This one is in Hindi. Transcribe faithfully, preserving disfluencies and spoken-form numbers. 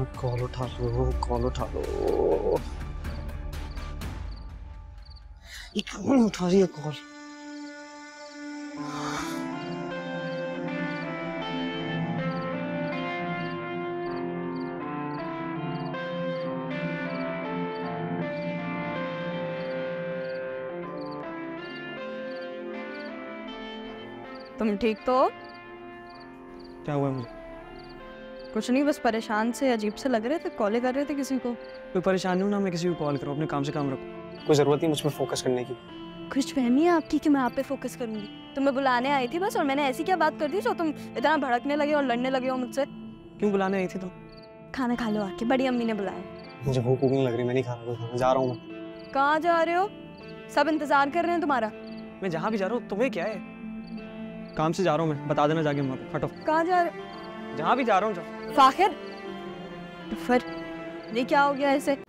कॉल उठा लो, कॉल उठा लो। ये कौन उठा रही है कॉल? तुम ठीक तो हो? क्या हुआ मुझे? कुछ नहीं, बस परेशान से अजीब से लग रहे थे, कॉल कर रहे थे किसी को। कोई परेशानी हो ना, मैं किसी को कॉल करूँ, अपने काम से काम रखो। कोई जरूरत नहीं मुझ पर फोकस करने की। खुशफहमी है आपकी कि मैं आप पे फोकस करूंगी? तुम्हें बुलाने आई थी बस, और मैंने ऐसी क्या बात कर दी जो तुम इतना भड़कने लगे और लड़ने लगे हो मुझसे? क्यों बुलाने आई थी तुम? खाना खा लो आके, बड़ी अम्मी ने बुलाया। मुझे भूख नहीं लग रही, मैं नहीं खाना कोई खाना, जा रहा हूँ मैं। कहाँ जा रहे हो? सब इंतजार कर रहे हैं तुम्हारा। मैं जहाँ भी जा रहा हूँ तुम्हें क्या है? काम से जा रहा हूँ मैं, बता देना जाके मत। हटो। कहाँ जा रहे? जहाँ भी जा रहा हूँ जाओ। फाखिर, फिर ये क्या हो गया ऐसे?